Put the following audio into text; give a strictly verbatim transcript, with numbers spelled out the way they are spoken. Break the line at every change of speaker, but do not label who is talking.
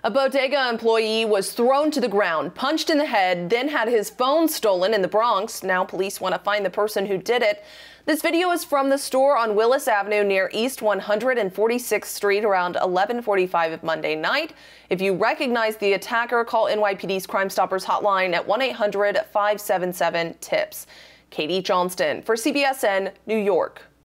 A Bodega employee was thrown to the ground, punched in the head, then had his phone stolen in the Bronx. Now police want to find the person who did it. This video is from the store on Willis Avenue near East one hundred forty-sixth Street around eleven forty-five of Monday night. If you recognize the attacker, call N Y P D's Crime Stoppers hotline at one eight hundred, five seven seven, TIPS. Katie Johnston for C B S N, New York.